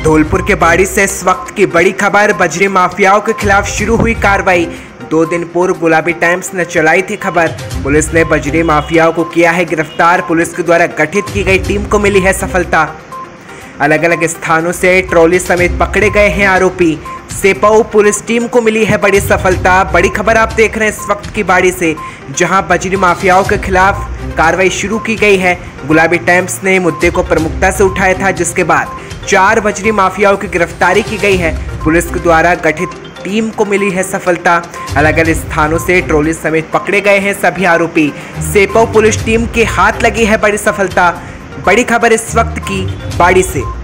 धौलपुर के बाड़ी से इस वक्त की बड़ी खबर। बजरी माफियाओं के खिलाफ शुरू हुई कार्रवाई। 2 दिन पूर्व गुलाबी टाइम्स ने चलाई थी खबर। पुलिस ने बजरी माफियाओं को किया है गिरफ्तार। पुलिस के द्वारा गठित की गई टीम को मिली है सफलता। अलग अलग स्थानों से ट्रॉली समेत पकड़े गए हैं आरोपी। सेपाऊ पुलिस टीम को मिली है बड़ी सफलता। बड़ी खबर आप देख रहे हैं इस वक्त की बाड़ी से, जहां बजरी माफियाओं के खिलाफ कार्रवाई शुरू की गई है। गुलाबी टाइम्स ने मुद्दे को प्रमुखता से उठाया था, जिसके बाद 4 बजरी माफियाओं की गिरफ्तारी की गई है। पुलिस के द्वारा गठित टीम को मिली है सफलता। अलग अलग स्थानों से ट्रॉली समेत पकड़े गए हैं सभी आरोपी। सेपाऊ पुलिस टीम के हाथ लगी है बड़ी सफलता। बड़ी खबर इस वक्त की बाड़ी से।